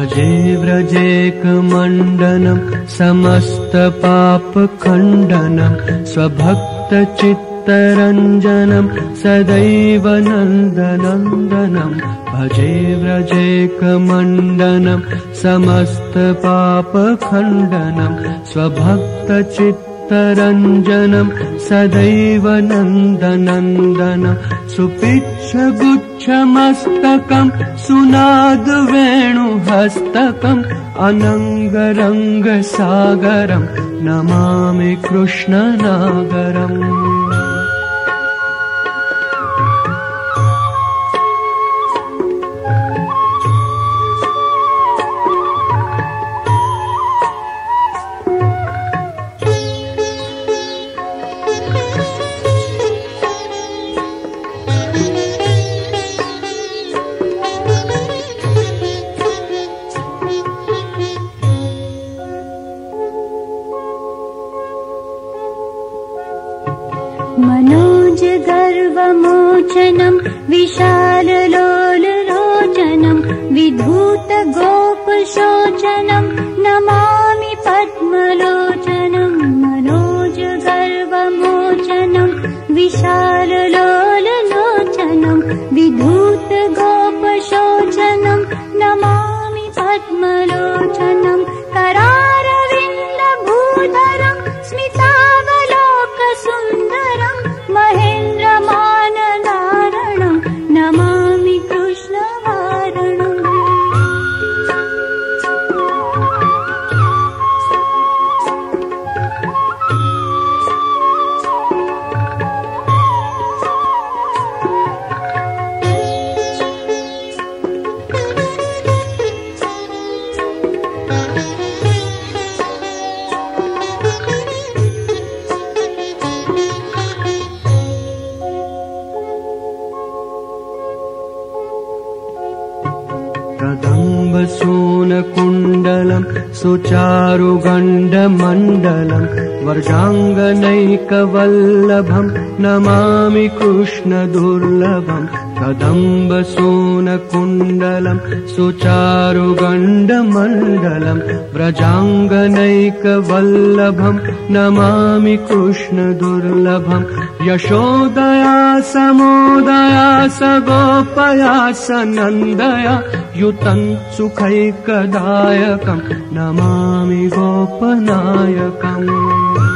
भजे व्रजेकमण्डनं समस्तपापखण्डनं स्वभक्तचित्तरञ्जनं सदैव नन्दनन्दनं भजे व्रजेकमण्डनं समस्तपापखण्डनं स्वभक्तचित्तरञ्जनं सदैव नन्दनन्दनं सुपिच्छगुच्छमस्तकं सुनादवेणुहस्तकम् अनङ्गरङ्गसागरं नमामि कृष्णनागरम् मनोज गर्वमोचनं विशाललोललोचनं विधूत गोपशोचनं नमामि पद्मलोचनं मनोज गर्वमोचनं विशाललोललोचनं विधूत गोपशोचनं नमामि पद्मलोचनं करारविन्दभूधरं स्मितावलोकसुन्दरं महेन्द्रमाननारणं नमामि कृष्णवारणम् कदम्बसूनकुण्डलं सुचारुगण्डमण्डलं वर्जाङ्गनैकवल्लभं नमामि कृष्णदुर्लभं कदम्बसूनकुण्डलं सुचारुगण्डमण्डलं व्रजाङ्गनैकवल्लभं नमामि कृष्णदुर्लभं यशोदया समोदया सगोपया सनन्दया युतं सुखैकदायकं नमामि गोपनायकम्